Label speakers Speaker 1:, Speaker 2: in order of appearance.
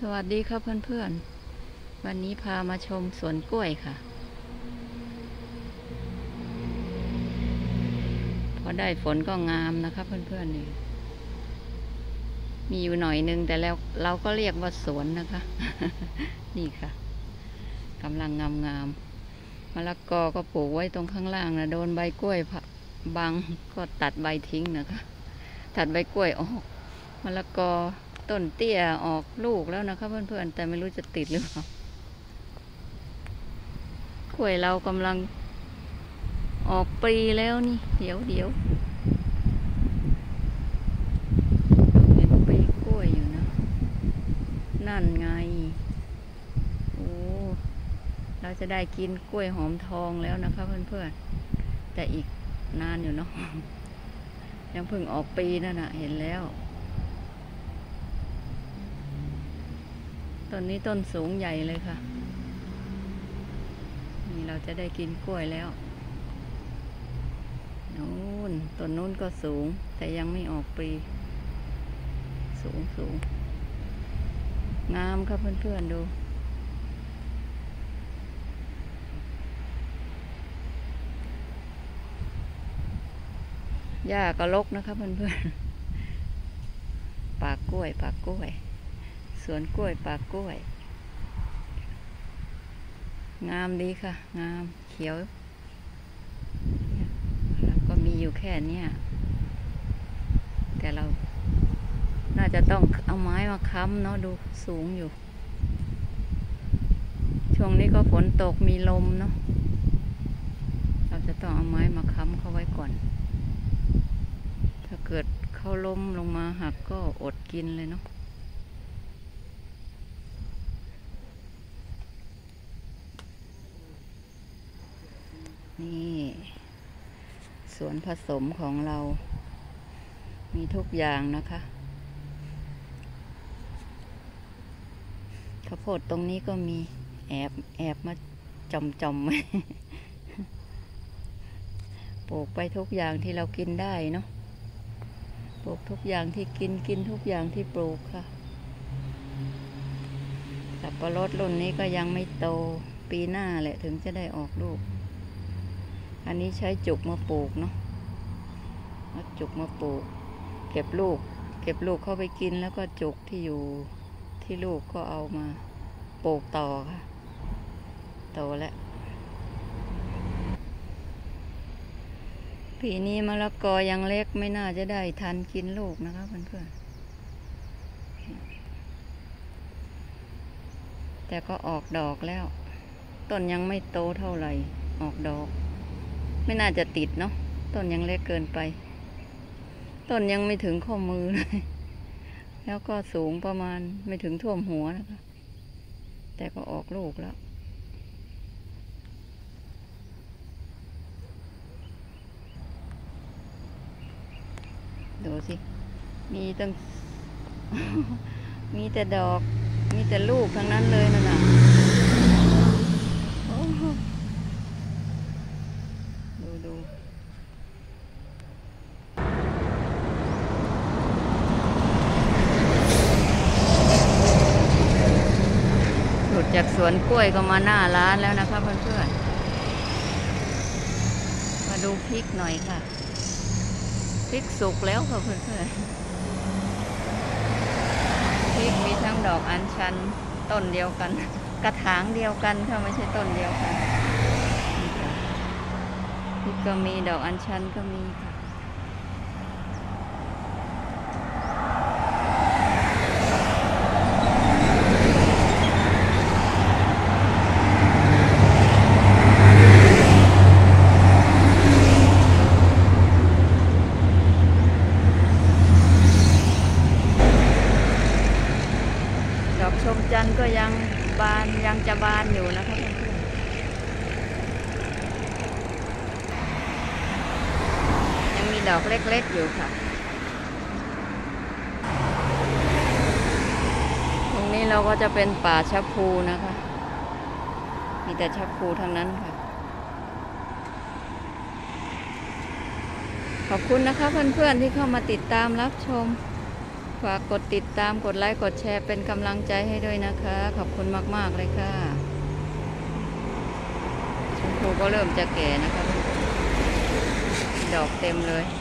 Speaker 1: สวัสดีครับเพื่อนๆวันนี้พามาชมสวนกล้วยค่ะพอได้ฝนก็งามนะครับเพื่อนๆนี่มีอยู่หน่อยนึงแต่แล้วเราก็เรียกว่าสวนนะคะ นี่ค่ะกำลังงามมะละกอก็ปลูกไว้ตรงข้างล่างนะโดนใบกล้วยบังก็ตัดใบทิ้งนะคะตัดใบกล้วยออกมะละกอต้นเตี้ยออกลูกแล้วนะคะเพื่อนๆแต่ไม่รู้จะติดหรือเปล่ากล้วยเรากำลังออกปลีแล้วนี่เดี๋ยวเห็นปลีกล้วยอยู่นะนั่นไงโอ้เราจะได้กินกล้วยหอมทองแล้วนะคะเพื่อนๆแต่อีกนานอยู่เนาะยังเพิ่งออกปลีนั่นน่ะเห็นแล้วต้นนี้ต้นสูงใหญ่เลยค่ะนี่เราจะได้กินกล้วยแล้วนู้นต้นนู้นก็สูงแต่ยังไม่ออกปลีสูงงามครับเพื่อนๆดูหญ้าก็รกนะคะเพื่อนๆปากกล้วยสวนกล้วยปากกล้วยงามดีค่ะงามเขียวแล้วก็มีอยู่แค่นี้แต่เราน่าจะต้องเอาไม้มาค้ำเนาะดูสูงอยู่ช่วงนี้ก็ฝนตกมีลมเนาะเราจะต้องเอาไม้มาค้ำเข้าไว้ก่อนถ้าเกิดเขาล้มลงมาหักก็อดกินเลยเนาะนี่สวนผสมของเรามีทุกอย่างนะคะข้าวโพดตรงนี้ก็มีแอบมาจอมปลูกไปทุกอย่างที่เรากินได้เนาะปลูกทุกอย่างที่กินทุกอย่างที่ปลูกค่ะสับปะรดรุ่นนี้ก็ยังไม่โตปีหน้าแหละถึงจะได้ออกลูกอันนี้ใช้จุกมาปลูกเนาะเอาจุกมาปลูกเก็บลูกเข้าไปกินแล้วก็จุกที่อยู่ที่ลูกก็เอามาปลูกต่อค่ะโตแล้วปีนี้มะละกอยังเล็กไม่น่าจะได้ทันกินลูกนะคะเพื่อนๆแต่ก็ออกดอกแล้วต้นยังไม่โตเท่าไหร่ออกดอกไม่น่าจะติดเนาะต้นยังเล็กเกินไปต้นยังไม่ถึงข้อมือเลยแล้วก็สูงประมาณไม่ถึงท่วมหัวนะคะแต่ก็ออกลูกแล้วดูสิมีตั้ง มีแต่ดอกมีแต่ลูกทั้งนั้นเลยนั่นน่ะดูหลุดจากสวนกล้วยก็มาหน้าร้านแล้วนะคะเพื่อนๆมาดูพริกหน่อยค่ะพริกสุกแล้วค่ะเพื่อนๆพริกมีทั้งดอกอัญชันต้นเดียวกันกระถางเดียวกันค่ะไม่ใช่ต้นเดียวกันพริกก็มีดอกอัญชันก็มีค่ะดอกชมจันทร์ก็ยังจะบานอยู่นะคะเพื่อนๆยังมีดอกเล็กๆอยู่ค่ะตรงนี้เราก็จะเป็นป่าชะพูนะคะมีแต่ชะพูทั้งนั้นค่ะขอบคุณนะคะเพื่อนๆที่เข้ามาติดตามรับชมฝากกดติดตามกดไลค์กดแชร์เป็นกำลังใจให้ด้วยนะคะ ขอบคุณมากๆเลยค่ะชมพูก็เริ่มจะแก่นะคะดอกเต็มเลย